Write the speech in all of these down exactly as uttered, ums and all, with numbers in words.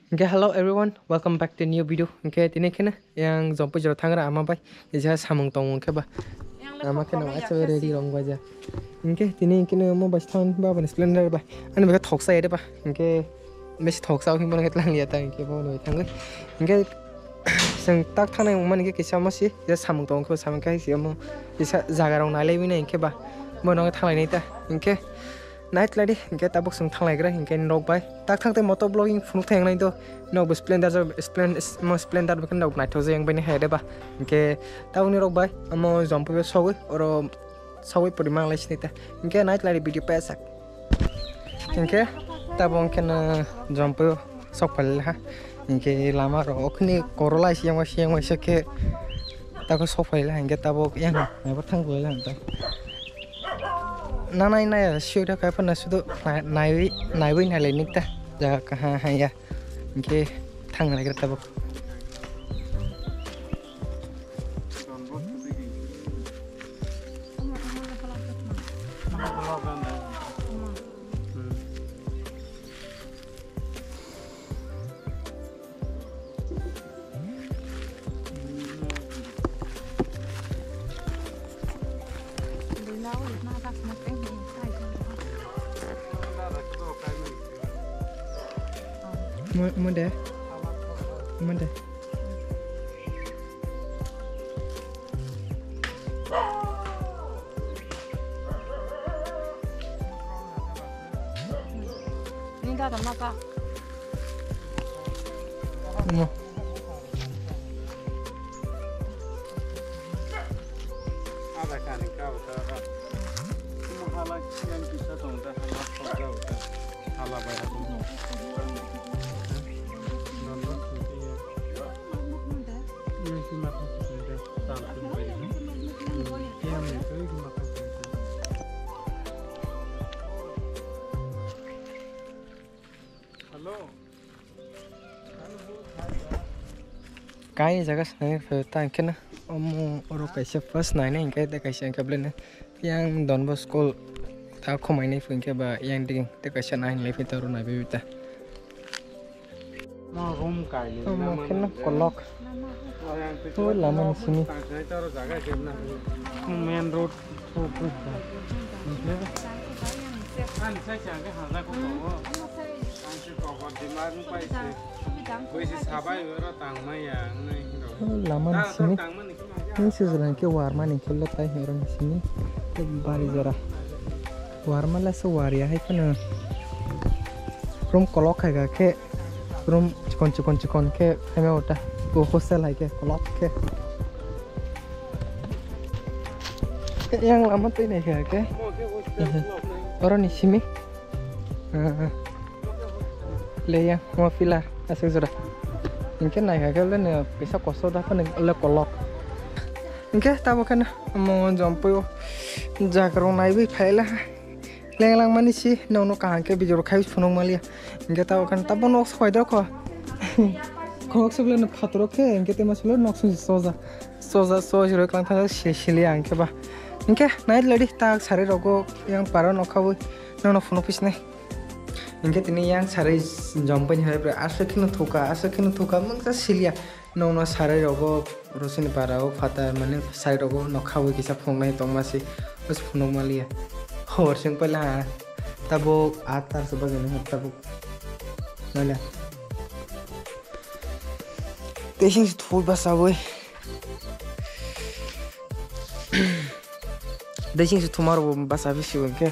Okay, hello everyone, welcome back to new video. Okay, tini kena yang Jampui jauh tangga ama bay, jadi samung tong okay ba. Ama kena aja ready rong baja. Okay, tini kena mau bas tahun ba ban splendor ba. Ane mereka talk saya deh ba. Okay, mesti talk saya mungkin mereka lang lihat okay ba nih tangga. Okay, seng tak thang yang mana okay kisah masih, jadi samung tong okay samung kai siapa mau bisa jaga rong nalai bina okay ba. Mau nong thang lain itu, okay. Night lady, okay, tabuk sung thang lagi, okay, nong bay. Tak thang te motor blogging funu thang lain tu, nong bus splendor je, splend, mau splendor bukan nong night house yang bini ada bah, okay, tahu ni nong bay, mau Jampui sawi, orang sawi perimang lagi ni ta, okay, night lady video pesak, okay, tabung kena Jampui sokpal lah, okay, lama ro, okni korola siang siang masih ke, tabuk sokpal lah, okay, tabuk yang, apa thang boleh lah, na na na sudah kayak pernah sudah naik naik naik nih ta jaga kah ya oke thang lagi kita buk Mana? Mana? Ini dah ada apa? Mau? Ada kan kau tahu? Cuma halah yang bisa tahu dah halah kau tahu. Halah bayar tu. Cái jaga sana phải tang kena, om orang kaisa first nine ni ingkai tak kaisa ingkai belen, yang Don Bosco tak komai ni pun ingkai ba yang ding tak kaisa nine lepas itu orang nabi kita. Mau room kali. Om kena kolok. Oh lama di sini. Main road fokus. Kan saya jangan hal aku tahu. Kan si kau di mana pun sih. Kau si sahabat orang tang maya. Oh lama di sini. Ini sejalan ke warma ni kalau tak orang di sini. Bari zara. Warma lah sewaria hai kan. Room kolok hai ke. Room cikon cikon cikon ke. Kami udah. Go hostel hai ke kolok ke. Yang lama tu ini ke. Orang di sini. Leya mau villa asal sudah. Mungkin naik ke mana bisa kosong dah kan le kolok. Mungkin tahu kan mau Jampui jaga orang naik bi payah. Leng lang mana sih nono kahang ke bijur kayu punung malia. Mungkin tahu kan tapi nok sekolah dah kok. Kok sebelah nak khatur ke? Mungkin tema sebelah nok suci soza soza soza orang kelang thang sili angke bah. Mungkin naik lagi tak sari rogo yang parah nok kau nono phone office ni. Mungkin ini yang sari Jampui ni hari asal kena thuka asal kena thuka mungkin silia nono sari rogo rosin parah o fata mana sari rogo nok kau kisah phone ni tong masih us phone malia. Hor simple lah. Tabu atar sebagai ni tabu. Mana? Teaching is full bus away. Teaching is tomorrow bus away sih okay.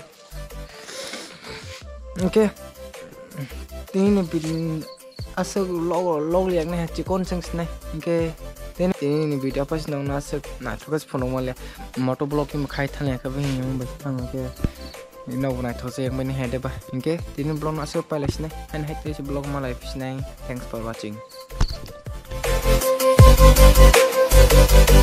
Okay. Ini ni bikin asal log log lihat ni cikon sengs ni okay. Ini ini video apa sih nong asal nak fokus phone malah motor blog yang khai thang yang kau ini yang betul okay. Ini nak nak those yang mana ada bah okay. Ini blog asal palace ni, and itu blog malah life ni. Thanks for watching.